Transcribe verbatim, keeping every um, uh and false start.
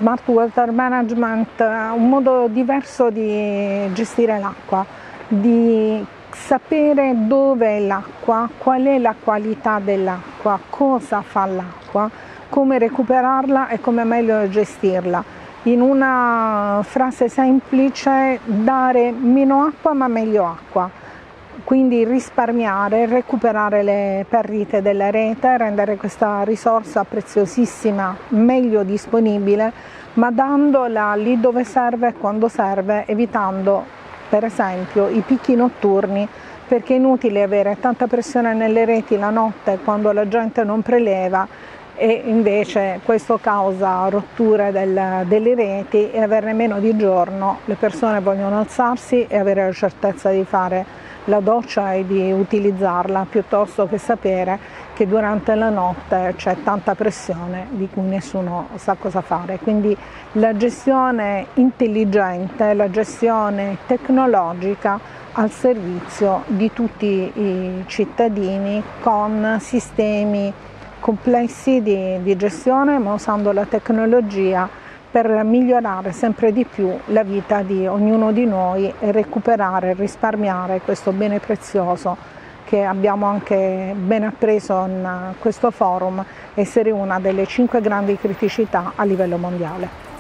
smart water management, un modo diverso di gestire l'acqua, di sapere dove è l'acqua, qual è la qualità dell'acqua, cosa fa l'acqua, come recuperarla e come meglio gestirla. In una frase semplice, dare meno acqua ma meglio acqua, quindi risparmiare, recuperare le perdite della rete, rendere questa risorsa preziosissima meglio disponibile, ma dandola lì dove serve e quando serve, evitando per esempio i picchi notturni, perché è inutile avere tanta pressione nelle reti la notte quando la gente non preleva e invece questo causa rotture del, delle reti, e averne meno di giorno le persone vogliono alzarsi e avere la certezza di fare la doccia e di utilizzarla, piuttosto che sapere che durante la notte c'è tanta pressione di cui nessuno sa cosa fare. Quindi la gestione intelligente, la gestione tecnologica al servizio di tutti i cittadini, con sistemi complessi di, di gestione, ma usando la tecnologia per migliorare sempre di più la vita di ognuno di noi e recuperare e risparmiare questo bene prezioso che abbiamo anche ben appreso in questo forum essere una delle cinque grandi criticità a livello mondiale.